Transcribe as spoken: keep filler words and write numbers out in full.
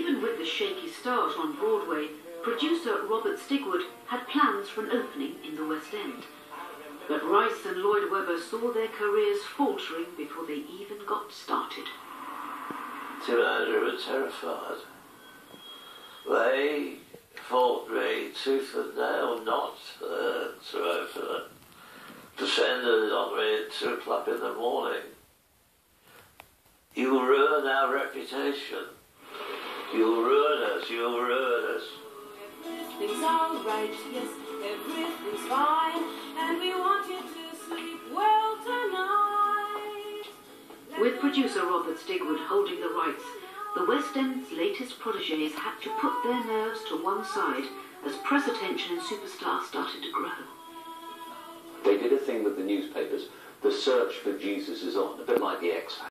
even with the shaky start on Broadway, producer Robert Stigwood had plans for an opening in the West End. But Rice and Lloyd Webber saw their careers faltering before they even got started. Tim and Andrew were terrified. They fought me tooth and nail not uh, to open it. Descended on me at two o'clock in the morning. You will ruin our reputation. You'll ruin us, you'll ruin us. Everything's all right, yes, everything's fine, and we want you to sleep well tonight. With producer Robert Stigwood holding the rights, the West End's latest protégés had to put their nerves to one side as press attention and superstars started to grow. They did a thing with the newspapers. The search for Jesus is on, a bit like the X Factor.